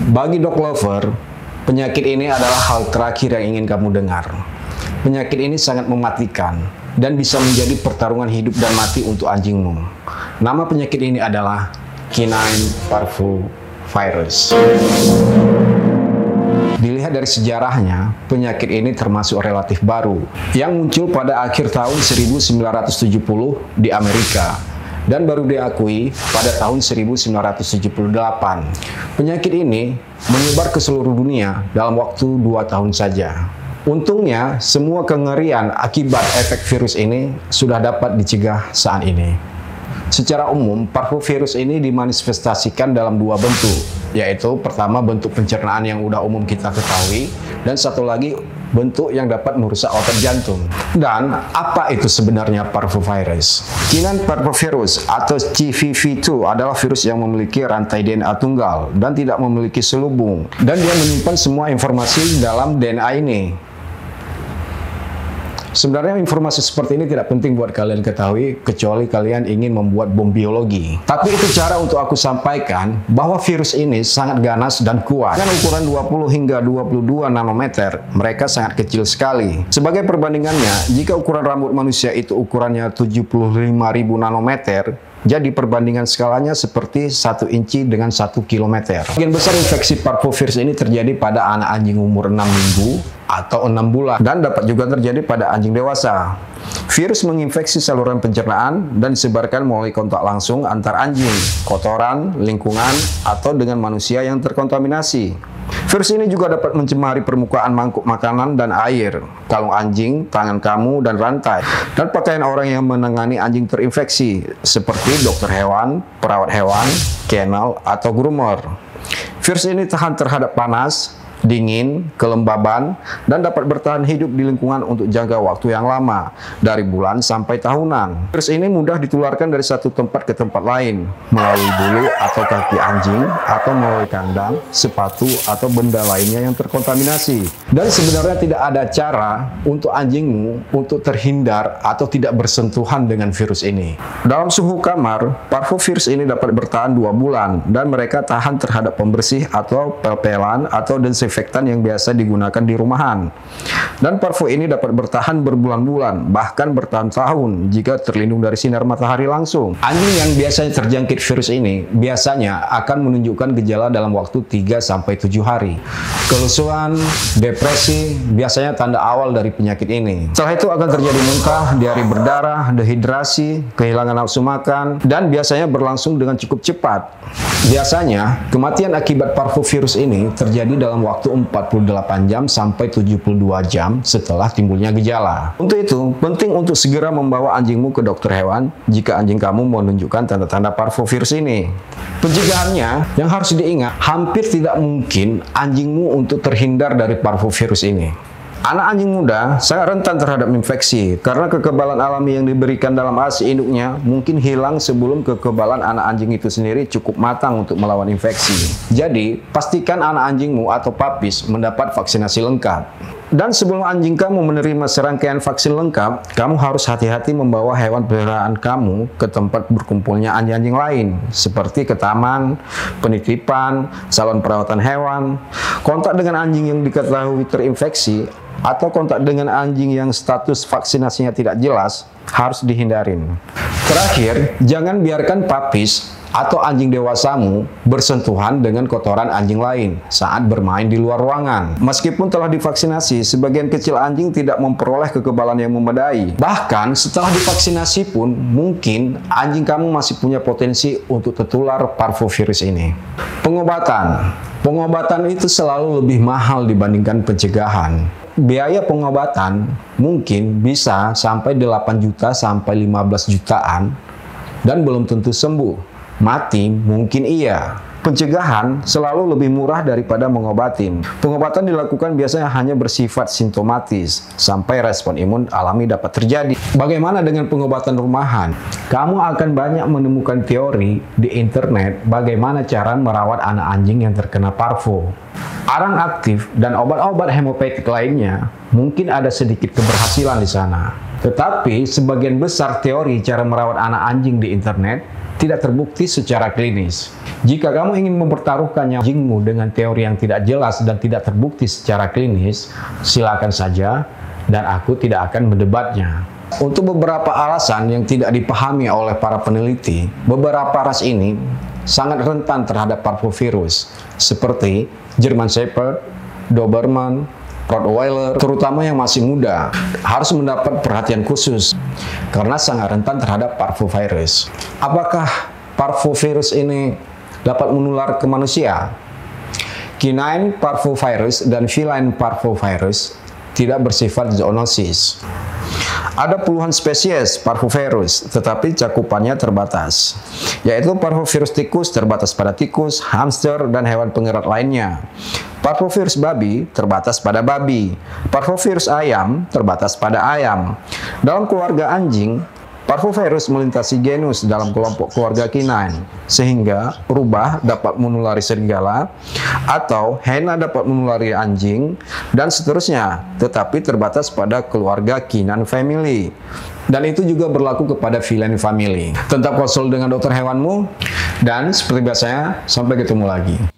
Bagi dog lover, penyakit ini adalah hal terakhir yang ingin kamu dengar. Penyakit ini sangat mematikan dan bisa menjadi pertarungan hidup dan mati untuk anjingmu. Nama penyakit ini adalah Canine Parvovirus. Dilihat dari sejarahnya, penyakit ini termasuk relatif baru yang muncul pada akhir tahun 1970 di Amerika dan baru diakui pada tahun 1978. Penyakit ini menyebar ke seluruh dunia dalam waktu 2 tahun saja. Untungnya, semua kengerian akibat efek virus ini sudah dapat dicegah saat ini. Secara umum, parvovirus ini dimanifestasikan dalam 2 bentuk, yaitu pertama bentuk pencernaan yang udah umum kita ketahui, dan satu lagi bentuk yang dapat merusak otot jantung. Dan apa itu sebenarnya parvovirus? Canine Parvovirus atau CVV2 adalah virus yang memiliki rantai DNA tunggal dan tidak memiliki selubung, dan dia menyimpan semua informasi dalam DNA ini. Sebenarnya informasi seperti ini tidak penting buat kalian ketahui, kecuali kalian ingin membuat bom biologi. Tapi itu cara untuk aku sampaikan bahwa virus ini sangat ganas dan kuat. Dengan ukuran 20 hingga 22 nanometer, mereka sangat kecil sekali. Sebagai perbandingannya, jika ukuran rambut manusia itu ukurannya 75.000 nanometer, jadi perbandingan skalanya seperti 1 inci dengan 1 kilometer. Bagian besar infeksi parvovirus ini terjadi pada anak anjing umur 6 minggu atau 6 bulan dan dapat juga terjadi pada anjing dewasa. Virus menginfeksi saluran pencernaan dan disebarkan melalui kontak langsung antar anjing, kotoran, lingkungan, atau dengan manusia yang terkontaminasi. Virus ini juga dapat mencemari permukaan mangkuk makanan dan air, kalung anjing, tangan kamu, dan rantai, dan pakaian orang yang menangani anjing terinfeksi, seperti dokter hewan, perawat hewan, kennel, atau groomer. Virus ini tahan terhadap panas, dingin, kelembaban, dan dapat bertahan hidup di lingkungan untuk jangka waktu yang lama, dari bulan sampai tahunan. Virus ini mudah ditularkan dari satu tempat ke tempat lain, melalui bulu atau kaki anjing, atau melalui kandang, sepatu, atau benda lainnya yang terkontaminasi. Dan sebenarnya tidak ada cara untuk anjingmu untuk terhindar atau tidak bersentuhan dengan virus ini. Dalam suhu kamar, parvovirus ini dapat bertahan 2 bulan, dan mereka tahan terhadap pembersih atau pel-pelan atau desinfektan yang biasa digunakan di rumahan. Dan parvo ini dapat bertahan berbulan-bulan, bahkan bertahun-tahun jika terlindung dari sinar matahari langsung. Anjing yang biasanya terjangkit virus ini biasanya akan menunjukkan gejala dalam waktu 3-7 hari. Kelusuan, depresi, biasanya tanda awal dari penyakit ini. Setelah itu akan terjadi muntah, diare berdarah, dehidrasi, kehilangan nafsu makan, dan biasanya berlangsung dengan cukup cepat. Biasanya, kematian akibat parvovirus ini terjadi dalam waktu 48 jam sampai 72 jam setelah timbulnya gejala. Untuk itu, penting untuk segera membawa anjingmu ke dokter hewan jika anjing kamu menunjukkan tanda-tanda parvovirus ini. Pencegahannya, yang harus diingat, hampir tidak mungkin anjingmu untuk terhindar dari parvovirus ini. Anak anjing muda sangat rentan terhadap infeksi karena kekebalan alami yang diberikan dalam ASI induknya mungkin hilang sebelum kekebalan anak anjing itu sendiri cukup matang untuk melawan infeksi. Jadi, pastikan anak anjingmu atau puppies mendapat vaksinasi lengkap. Dan sebelum anjing kamu menerima serangkaian vaksin lengkap, kamu harus hati-hati membawa hewan peliharaan kamu ke tempat berkumpulnya anjing-anjing lain, seperti ke taman, penitipan, salon perawatan hewan. Kontak dengan anjing yang diketahui terinfeksi atau kontak dengan anjing yang status vaksinasinya tidak jelas harus dihindarin. Terakhir, jangan biarkan puppies atau anjing dewasamu bersentuhan dengan kotoran anjing lain saat bermain di luar ruangan. Meskipun telah divaksinasi, sebagian kecil anjing tidak memperoleh kekebalan yang memadai. Bahkan setelah divaksinasi pun, mungkin anjing kamu masih punya potensi untuk tertular parvovirus ini. Pengobatan itu selalu lebih mahal dibandingkan pencegahan. Biaya pengobatan mungkin bisa sampai 8 juta sampai 15 jutaan dan belum tentu sembuh. Mati mungkin iya. Pencegahan selalu lebih murah daripada mengobatin. Pengobatan dilakukan biasanya hanya bersifat simptomatis sampai respon imun alami dapat terjadi. Bagaimana dengan pengobatan rumahan? Kamu akan banyak menemukan teori di internet bagaimana cara merawat anak anjing yang terkena parvo. Arang aktif dan obat-obat hemopatik lainnya mungkin ada sedikit keberhasilan di sana. Tetapi sebagian besar teori cara merawat anak anjing di internet tidak terbukti secara klinis. Jika kamu ingin mempertaruhkan anjingmu dengan teori yang tidak jelas dan tidak terbukti secara klinis, silakan saja, dan aku tidak akan mendebatnya. Untuk beberapa alasan yang tidak dipahami oleh para peneliti, beberapa ras ini sangat rentan terhadap parvovirus, seperti German Shepherd, Doberman, Rottweiler, terutama yang masih muda, harus mendapat perhatian khusus karena sangat rentan terhadap parvovirus. Apakah parvovirus ini dapat menular ke manusia? Canine parvovirus dan feline parvovirus tidak bersifat zoonosis. Ada puluhan spesies parvovirus, tetapi cakupannya terbatas, yaitu parvovirus tikus terbatas pada tikus, hamster, dan hewan pengerat lainnya. Parvovirus babi terbatas pada babi. Parvovirus ayam terbatas pada ayam. Dalam keluarga anjing, parvovirus melintasi genus dalam kelompok keluarga canine, sehingga rubah dapat menulari serigala, atau hyena dapat menulari anjing, dan seterusnya, tetapi terbatas pada keluarga canine family. Dan itu juga berlaku kepada feline family. Tetap konsul dengan dokter hewanmu, dan seperti biasanya, sampai ketemu lagi.